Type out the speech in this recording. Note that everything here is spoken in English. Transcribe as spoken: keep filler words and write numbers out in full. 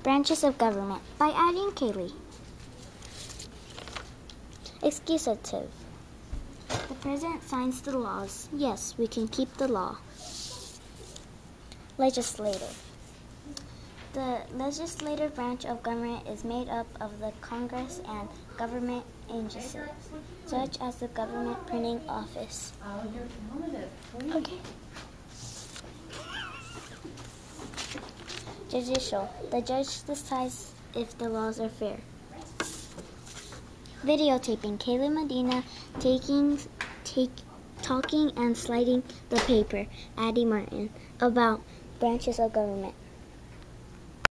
Branches of government by Addie and Kaylee. Executive. The president signs the laws. Yes, we can keep the law. Legislative. The legislative branch of government is made up of the Congress and government agencies, such as the government printing office. Okay. Judicial. The judge decides if the laws are fair. Videotaping. Kayla Medina taking, take, talking and sliding the paper. Addie Martin. About branches of government.